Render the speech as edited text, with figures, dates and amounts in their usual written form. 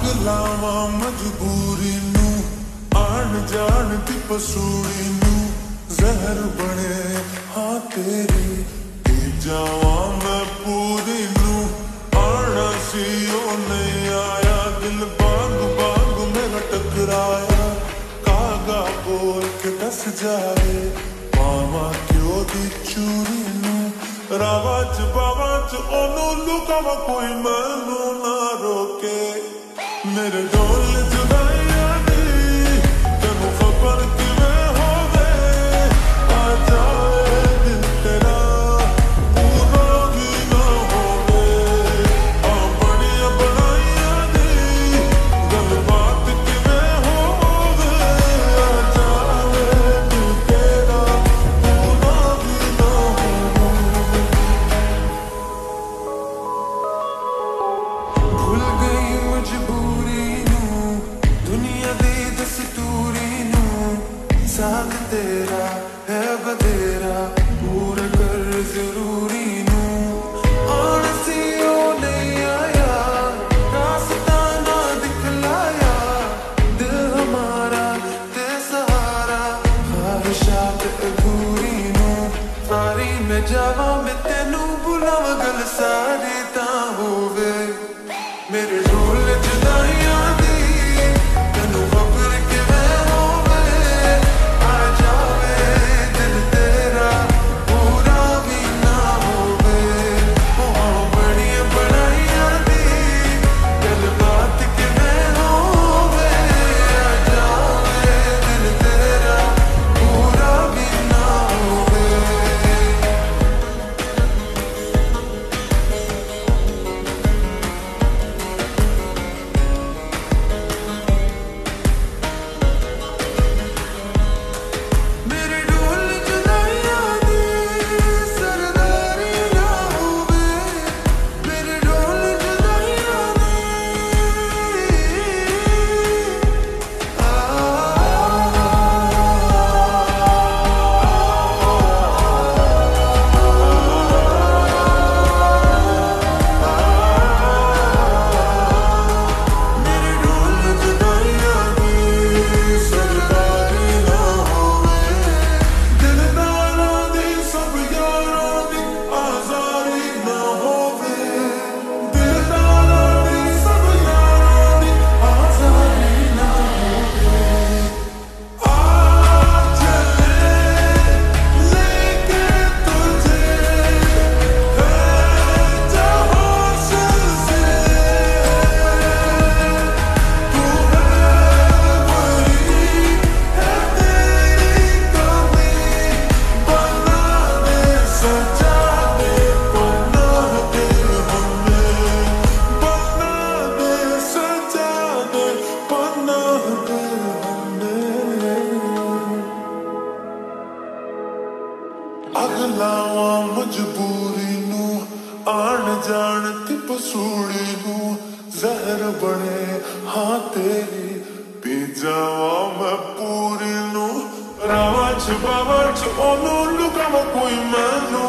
लावा मजबूरी नू आन जान दी पसूड़ी नू जहर बने हाँ तेरी पी जावा मैं पूरी नू आना सी ओ नहीं आया दिल बाग बाग मेरा टकराया कागा बोल के दस जाए मामा क्यों दी चूरी नू रावाच बावाच ओनू लुकावा कोई मैनू ना रोके मेरे ढोल जुदाइयां दी तेनू खबर किवें होवे आ जाए दिल तेरा पूरा भी ना होवे आ बड़ियां बनाइयां दी गलबात किवें होवे आ जाए दिल तेरा पूरा भी ना होवे भूल गई मजबूरी दुनिया दी दस्तूरी नू साथ तेरा है बतेरा पूरा कर जरूरी नू आना सी ओ नहीं आया रास्ता ना दिखलाया दिल हमारा ते सहारा ख्वाहिशात अधूरी नू सारी में जावा मैं तेनू बुलावा गल सारी ता होवे मेरे ढोल जुदाइयां दी तेनू खबर किवें होवे आ जावे दिल तेरा पूरा भी ना होवे ओ बड़ियां बनाइयां दी गलबात किवें होवे आ जावे दिल तेरा पूरा भी ना होवे मेरे ढोल जुदाइयां दी सरदारी ना होवे मेरे ढोल जुदाइयां मेरे ढोल जुदाइयां दी सरदारी ना होवे दिलदारां दी सब यारां दी आज़ारी ना होवे दिलदारां दी सब यारां दी आज़ारी ना होवे आ चले लेके तुझे है जहां से तू है बड़ी है तेरी कमी बना दे सजा दे पनाह दे हमें बना दे सजा दे पनाह दे हमें अगलावा मजबूरी नू आन जान ती पसूड़ी नू जहर बने हाँ तेरी पी जावा मैं पूरी नू रावाच बावाच ओनू लुकावा कोई मैनू